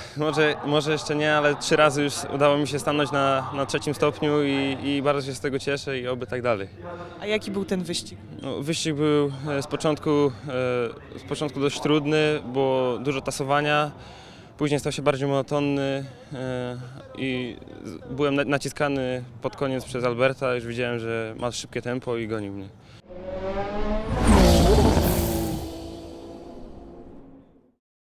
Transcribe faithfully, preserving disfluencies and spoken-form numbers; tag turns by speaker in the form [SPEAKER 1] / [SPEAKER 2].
[SPEAKER 1] Może, może jeszcze nie, ale trzy razy już udało mi się stanąć na, na trzecim stopniu i, i bardzo się z tego cieszę i oby tak dalej.
[SPEAKER 2] A jaki był ten wyścig?
[SPEAKER 1] No, wyścig był e, z początku, e, z początku dość trudny, było dużo tasowania, później stał się bardziej monotonny e, i z- byłem na- naciskany pod koniec przez Alberta, już widziałem, że ma szybkie tempo i gonił mnie.